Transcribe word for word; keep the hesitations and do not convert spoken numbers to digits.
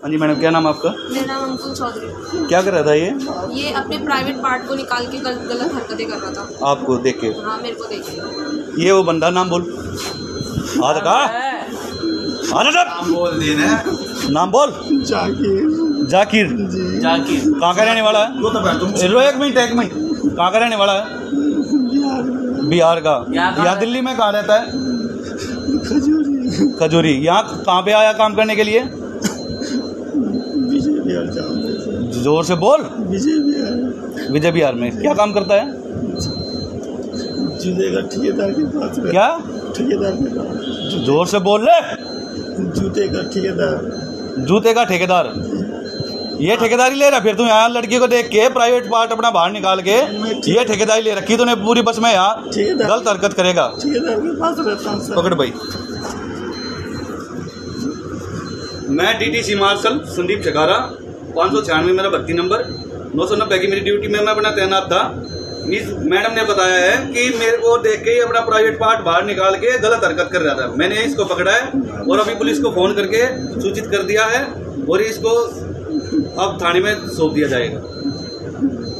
हाँ जी मैडम, क्या नाम आपका? मेरा नाम अंकुल चौधरी। क्या कर रहा था ये? ये अपने प्राइवेट पार्ट को निकाल के गल, गलत हरकतें कर रहा था। आपको देख के? हाँ, मेरे को देख के। ये वो बंदा, नाम बोल। आधा का नाम बोल देना। नाम बोल। जाकिर। जाकिर। जाकिर कहाँ का रहने वाला है? वो तो तुम रो एक मिनट एक मिनट कहाँ का रहने वाला है? बिहार का। यहाँ दिल्ली में कहाँ रहता है? खजूरी। खजूरी। यहाँ कहाँ पे आया काम करने के लिए? विजय बिहार जाओ। जोर से बोल। विजय बिहार। विजय बिहार में क्या काम करता है? जूते का ठेकेदार के पास। क्या? ठेकेदार के पास। जोर से बोल ले। जूते का ठेकेदार। जूते का ठेकेदार। ये ठेकेदारी ले रहा फिर तू यहाँ लड़की को देख के प्राइवेट पार्ट अपना बाहर निकाल के ये ठेकेदारी ले रखी तूने पूरी बस में। यहाँ गलत हरकत करेगा। ठेकेदार के पास रहता हूँ। पकड़ भाई। मैं डीटीसी मार्शल संदीप चकारा, पाँच सौ छियानवे मेरा भर्ती नंबर, नौ सौ नब्बे की मेरी ड्यूटी में मैं अपना तैनात था। मिस मैडम ने बताया है कि मेरे को देख के अपना प्राइवेट पार्ट बाहर निकाल के गलत हरकत कर रहा था। मैंने इसको पकड़ा है और अभी पुलिस को फोन करके सूचित कर दिया है और इसको अब थाने में सौंप दिया जाएगा।